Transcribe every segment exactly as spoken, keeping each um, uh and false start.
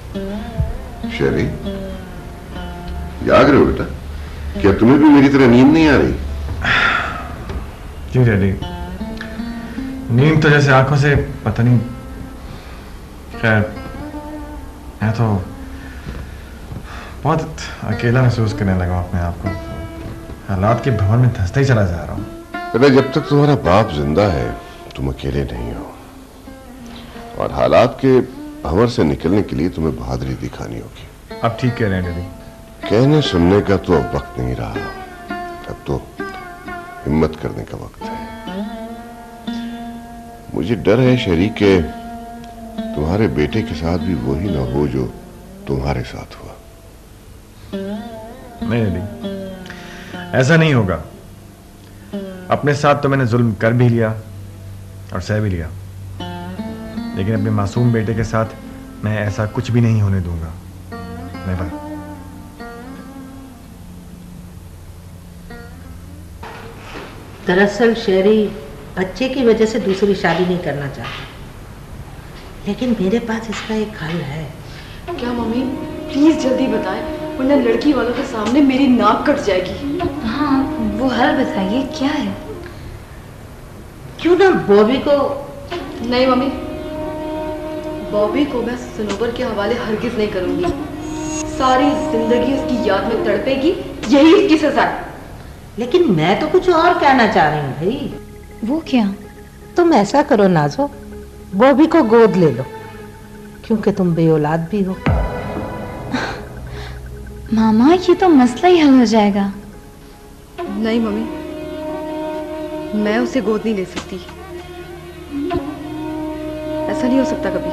शेरी, जाग रहे हो बेटा? क्या तुम्हें भी मेरी तरह नींद नहीं आ रही? जी डैडी, नींद तो जैसे आंखों से पता नहीं। खैर, मैं तो बहुत अकेला महसूस करने लगा अपने आप को। हालात के भंवर में धंसता ही चला जा रहा हूँ। बेटा, जब तक तुम्हारा बाप जिंदा है तुम अकेले नहीं हो, और हालात के भंवर से निकलने के लिए तुम्हें बहादुरी दिखानी होगी। आप ठीक कह रहे हैं डैडी। कहने सुनने का तो अब वक्त नहीं रहा, अब तो हिम्मत करने का वक्त है। मुझे डर है शेरी के तुम्हारे बेटे के साथ भी वही ना हो जो तुम्हारे साथ हुआ। नहीं डैडी, ऐसा नहीं होगा। अपने साथ तो मैंने जुल्म कर भी लिया और सह भी लिया, लेकिन अपने मासूम बेटे के साथ मैं ऐसा कुछ भी नहीं होने दूंगा। नेवर। दरअसल शेरी बच्चे की वजह से दूसरी शादी नहीं करना चाहती, लेकिन मेरे पास इसका एक हल है। क्या मम्मी? प्लीज जल्दी बताएं, वरना लड़की वालों के सामने मेरी नाक कट जाएगी। हाँ, वो हल बताइए, क्या है? क्यों ना बॉबी को। नहीं मम्मी, बॉबी को मैं सनोवर के हवाले हरगिज नहीं करूंगी। सारी जिंदगी उसकी याद में तड़पेगी, यही इसकी सजा है। लेकिन मैं तो कुछ और कहना चाह रही हूँ भाई। वो क्या? तुम ऐसा करो नाजो, बॉबी को गोद ले लो, क्योंकि तुम बेऔलाद भी हो। मामा, ये तो मसला ही हल हो जाएगा। नहीं मम्मी, मैं उसे गोद नहीं ले सकती। ऐसा नहीं हो सकता कभी।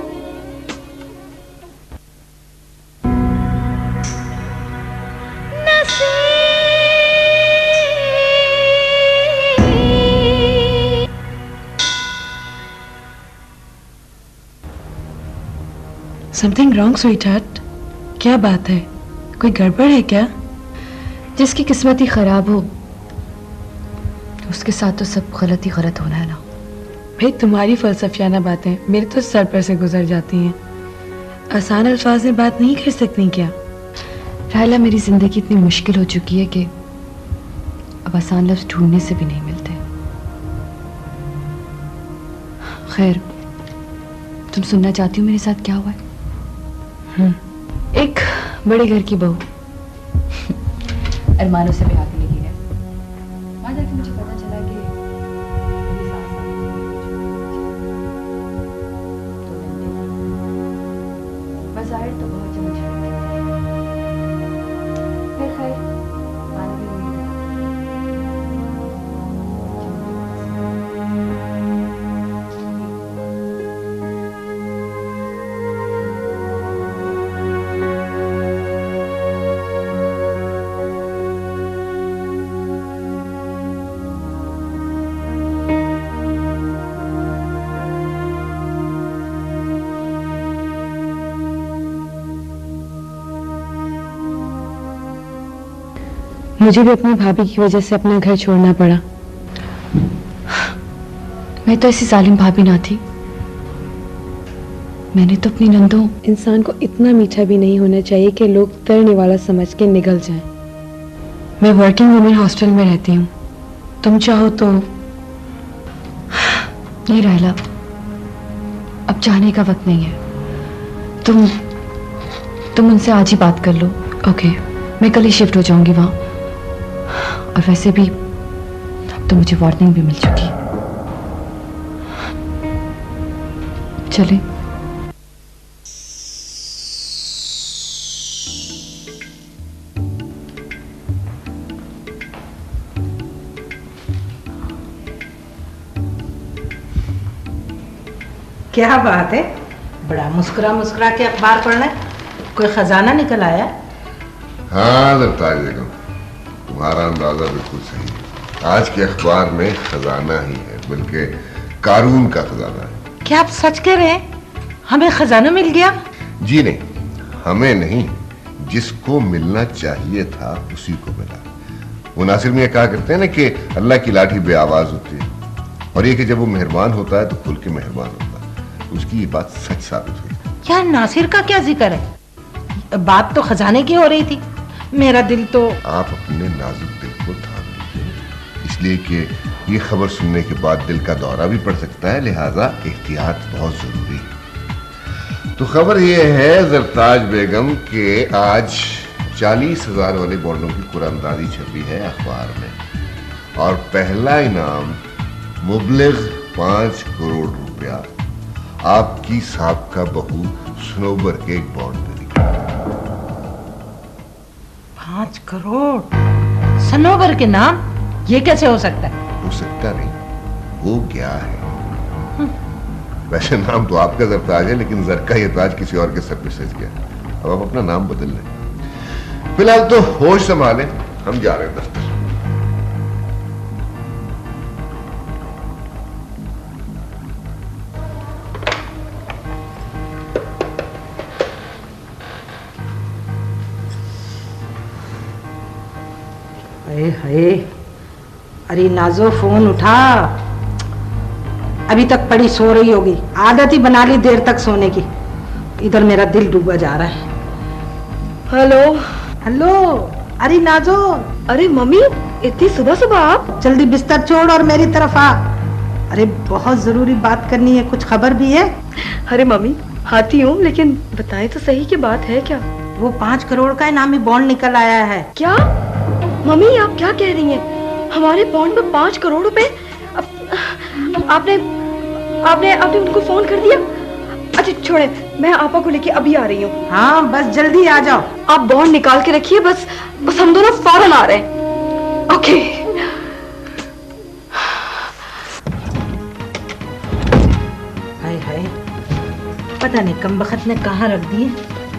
Something wrong sweetheart? क्या बात है? कोई गड़बड़ है क्या? जिसकी किस्मत ही खराब हो उसके साथ तो सब गलत ही गलत होना है ना। भाई, तुम्हारी फलसफियाना बातें मेरे तो सर पर से गुजर जाती हैं। आसान अल्फाज में बात नहीं कर सकती क्या? राहिला, मेरी जिंदगी इतनी मुश्किल हो चुकी है कि अब आसान लफ्ज ढूंढने से भी नहीं मिलते। खैर, तुम सुनना चाहती हो मेरे साथ क्या हुआ है? एक बड़े घर की बहू अरमानों से ब्याह के लिए है। वहां जाके मुझे पता चला कि मेरी सास बज़ाहिर तो बहुत चमचम थी, फिर खैर मान भी हुई। मुझे भी अपनी भाभी की वजह से अपना घर छोड़ना पड़ा। मैं तो ऐसी जालिम भाभी ना थी। मैंने तो अपनी नंदों। इंसान को इतना मीठा भी नहीं होना चाहिए कि लोग तरने वाला समझ के निगल जाएं। मैं वर्किंग वुमेन हॉस्टल में रहती हूँ, तुम चाहो तो। नहीं राहिला, अब चाहने का वक्त नहीं है। तुम तुम उनसे आज ही बात कर लो। ओके, मैं कल ही शिफ्ट हो जाऊंगी वहां, और वैसे भी अब तो मुझे वार्निंग भी मिल चुकी है। चले। क्या बात है, बड़ा मुस्कुरा मुस्कुरा के अखबार पढ़ना है? कोई खजाना निकल आया? हाँ दरताज बेगम, तुम्हारा अंदाजा बिल्कुल सही है। आज के अखबार में खजाना ही है, बल्कि कारून का खजाना है। क्या आप सच कह रहे हैं? हमें खजाना मिल गया? जी नहीं, हमें नहीं, जिसको मिलना चाहिए था उसी को मिला। वो नासिर में कहा करते हैं ना कि अल्लाह की लाठी बे आवाज होती है, और ये कि जब वो मेहरबान होता है तो खुल के मेहरबान होता है। उसकी ये बात सच साबित हुई। क्या नासिर का क्या जिक्र है? बात तो खजाने की हो रही थी। मेरा दिल तो। आप अपने नाजुक दिल को थाम लीजिए, इसलिए कि ये खबर सुनने के बाद दिल का दौरा भी पड़ सकता है, लिहाजा एहतियात बहुत जरूरी है। तो खबर ये है ज़रताज बेगम के आज चालीस हजार वाले बॉन्डों की कुरानदारी छपी है अखबार में, और पहला इनाम मुबलिग पांच करोड़ रुपया आपकी साबका बहू सनोबर के एक बॉन्ड पे लिखा। पांच करोड़ सनोबर के नाम? ये कैसे हो सकता है? हो सकता नहीं, वो क्या है। वैसे नाम तो आपका ज़रताज है, लेकिन ज़र का ये ताज किसी और के सर पे सज गया। अब आप अपना नाम बदल लें। फिलहाल तो होश संभालें, हम जा रहे हैं दफ्तर। हाय हाय, अरे नाजो फोन उठा। अभी तक पड़ी सो रही होगी, आदत ही बना ली देर तक सोने की। इधर मेरा दिल डूबा जा रहा है। हेलो हेलो, अरे नाजो। अरे मम्मी, इतनी सुबह सुबह आप? जल्दी बिस्तर छोड़ और मेरी तरफ आ। अरे बहुत जरूरी बात करनी है, कुछ खबर भी है? अरे मम्मी, आती हूँ, लेकिन बताएं तो सही कि बात है क्या? वो पांच करोड़ का इनामी बॉन्ड निकल आया है। क्या मम्मी, आप क्या कह रही हैं? हमारे बॉन्ड में पांच करोड़ रुपए? आपने आपने आपने उनको फोन कर दिया? अच्छा छोड़े, मैं आपा को लेके अभी आ रही हूँ। हाँ बस जल्दी आ जाओ। आप बॉन्ड निकाल के रखिए, बस बस हम दोनों फौरन आ रहे हैं। ओके। हाय हाय, पता नहीं कमबख्त ने कहाँ रख दिए।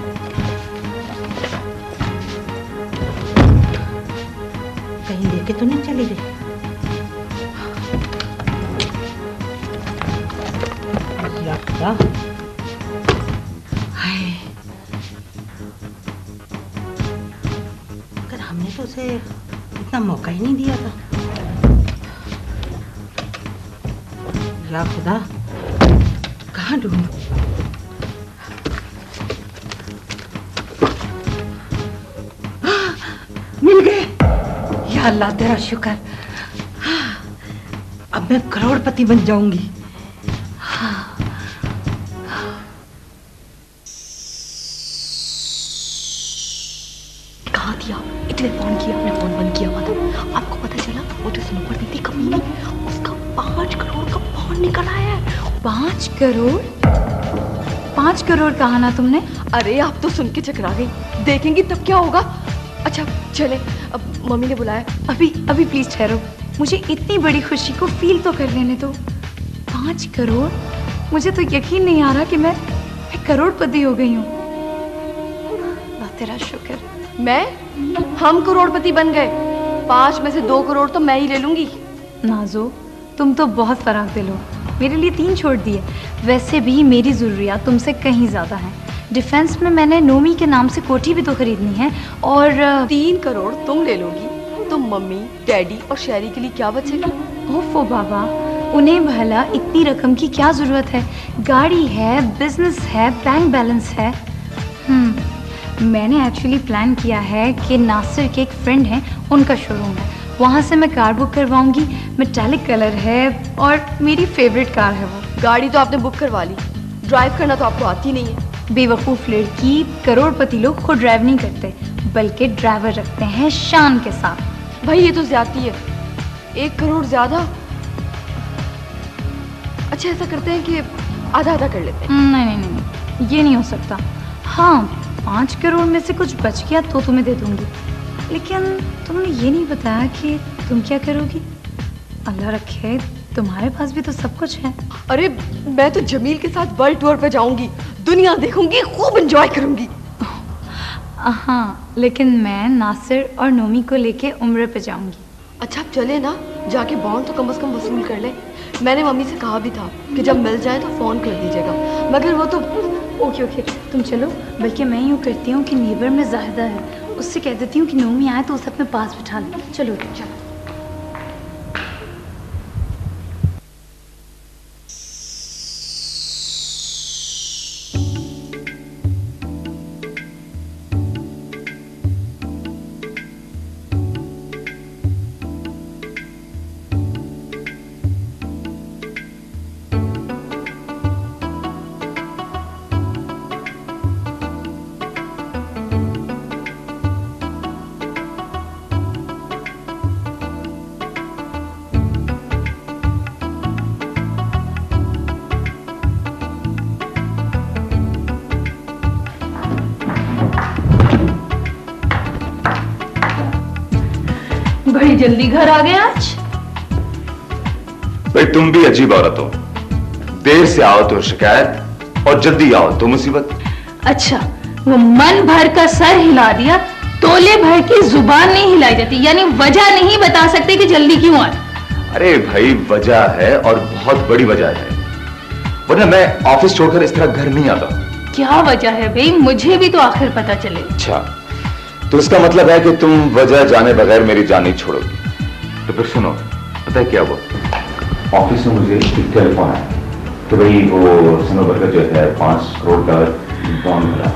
कहीं लेके तो नहीं चली गई? या हाय, मगर हमने तो उसे इतना मौका ही नहीं दिया था। या खुदा, कहाँ ढूंढूं? मिल गए। या अल्लाह तेरा शुक्र, अब मैं करोड़पति बन जाऊंगी। कहा थी आप? इतने फोन किया, आपने फोन बंद किया हुआ था। आपको पता चला वो जो सनोबर दी थी कमीनी, उसका पांच करोड़ का बॉन्ड निकल आया है। पांच करोड़? पांच करोड़ कहा ना तुमने? अरे आप तो सुन के चकरा गई, देखेंगी तब क्या होगा। अच्छा चले, अब मम्मी ने बुलाया। अभी अभी प्लीज ठहरो, मुझे इतनी बड़ी खुशी को फील तो कर लेने दो। पांच करोड़? मुझे तो यकीन नहीं आ रहा कि मैं मैं करोड़पति हो गई हूँ। अल्लाह तेरा शुक्र। मैं? हम करोड़पति बन गए। पांच में से दो करोड़ तो मैं ही ले लूंगी। नाजो, तुम तो बहुत फराक दिल हो, मेरे लिए तीन छोड़ दिए। वैसे भी मेरी ज़रूरियात तुमसे कहीं ज़्यादा हैं। डिफेंस में मैंने नोमी के नाम से कोठी भी तो खरीदनी है, और तीन करोड़ तुम ले लोगी तो मम्मी, डैडी और शहरी के लिए क्या बचेगा? ओफो बाबा, उन्हें भला इतनी रकम की क्या ज़रूरत है? गाड़ी है, बिजनेस है, बैंक बैलेंस है। हम्म मैंने एक्चुअली प्लान किया है कि नासिर के एक फ्रेंड हैं, उनका शोरूम है, वहाँ से मैं कार बुक करवाऊंगी। मेटालिक कलर है और मेरी फेवरेट कार है वो। गाड़ी तो आपने बुक करवा ली, ड्राइव करना तो आपको आती नहीं है। बेवकूफ़ लड़की, करोड़पति लोग खुद ड्राइव नहीं करते, बल्कि ड्राइवर रखते हैं शान के साथ। भाई ये तो ज्यादती है, एक करोड़ ज्यादा। अच्छा ऐसा करते हैं कि आधा आधा कर लेते हैं। नहीं नहीं नहीं नहीं, ये नहीं हो सकता। हाँ, पाँच करोड़ में से कुछ बच गया तो तुम्हें दे दूंगी, लेकिन तुमने ये नहीं बताया कि तुम क्या करोगी। अल्लाह रखे, तुम्हारे पास भी तो सब कुछ है। अरे मैं तो जमील के साथ वर्ल्ड टूर पे जाऊंगी, दुनिया देखूंगी, खूब एंजॉय करूंगी। हाँ, लेकिन मैं नासिर और नोमी को लेके उम्र पे जाऊंगी। अच्छा अब चले ना, जाके बॉन्ड तो कम से कम वसूल कर ले। मैंने मम्मी से कहा भी था कि जब मिल जाए तो फोन कर दीजिएगा, मगर वो तो। ओके ओके, तुम चलो। बल्कि मैं यूँ करती हूँ कि नेबर में जाहिदा है, उससे कह देती हूँ कि नोमी आए तो उसे अपने पास बिठा ले। चलो चलो। जल्दी घर आ गए आज? भाई तुम भी अजीब औरत हो, देर से आओ तो शिकायत और जल्दी आओ तो मुसीबत। अच्छा, वो मन भर का सर हिला दिया, तोले भर की जुबान नहीं हिलाई जाती, यानी वजह नहीं बता सकते कि जल्दी क्यों आ? अरे भाई वजह है और बहुत बड़ी वजह है, वरना मैं ऑफिस छोड़कर इस तरह घर नहीं आता। क्या वजह है भाई, मुझे भी तो आखिर पता चले। अच्छा, तो इसका मतलब है कि तुम वजह जाने बगैर मेरी जान नहीं छोड़ोगी। तो फिर सुनो, पता है क्या हुआ? ऑफिस में मुझे एक टेलीफोन आया कि भाई वो सनोवर का जो है पांच करोड़ का बॉन्ड मिला।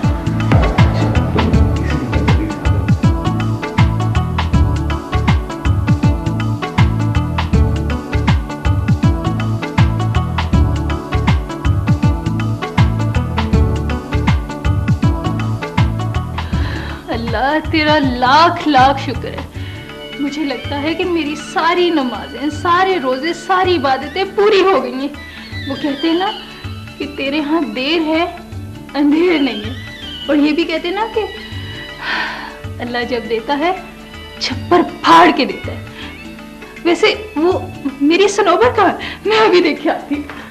अल्लाह तेरा लाख लाख शुक्र है। मुझे लगता है कि मेरी सारी नमाजें, सारे रोजे, सारी इबादतें पूरी हो गई हैं। वो कहते हैं ना कि तेरे यहाँ देर है अंधेर नहीं है, और ये भी कहते हैं ना कि अल्लाह जब देता है छप्पर फाड़ के देता है। वैसे वो मेरी सनोबर कहाँ है? मैं अभी देख के आती हूँ।